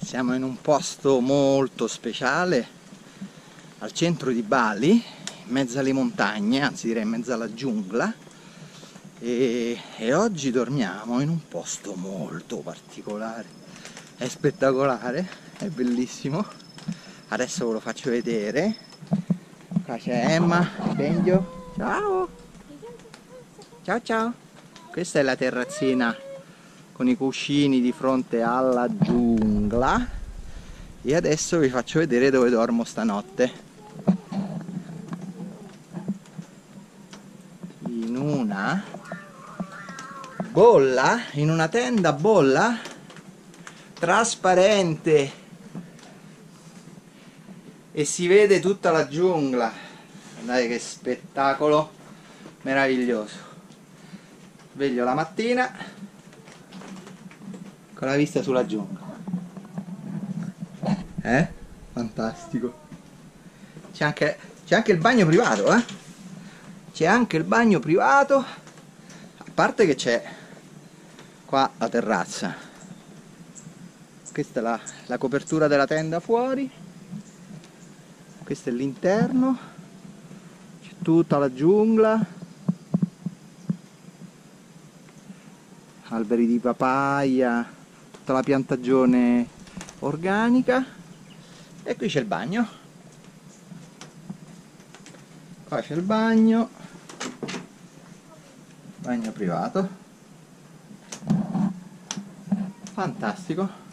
Siamo in un posto molto speciale, al centro di Bali, in mezzo alle montagne, anzi direi in mezzo alla giungla, e oggi dormiamo in un posto molto particolare. È spettacolare, è bellissimo. Adesso ve lo faccio vedere. Qua c'è Emma, Benjo. Ciao! Ciao ciao! Questa è la terrazzina con i cuscini di fronte alla giungla. E adesso vi faccio vedere dove dormo stanotte. In una bolla, in una tenda bolla trasparente e si vede tutta la giungla. Guardate che spettacolo meraviglioso. Sveglio la mattina con la vista sulla giungla. Fantastico. C'è anche il bagno privato, C'è anche il bagno privato, a parte che c'è qua la terrazza. Questa è la copertura della tenda fuori, questo è l'interno, c'è tutta la giungla, alberi di papaya, tutta la piantagione organica. E qui c'è il bagno. Qua c'è il bagno privato. Fantastico.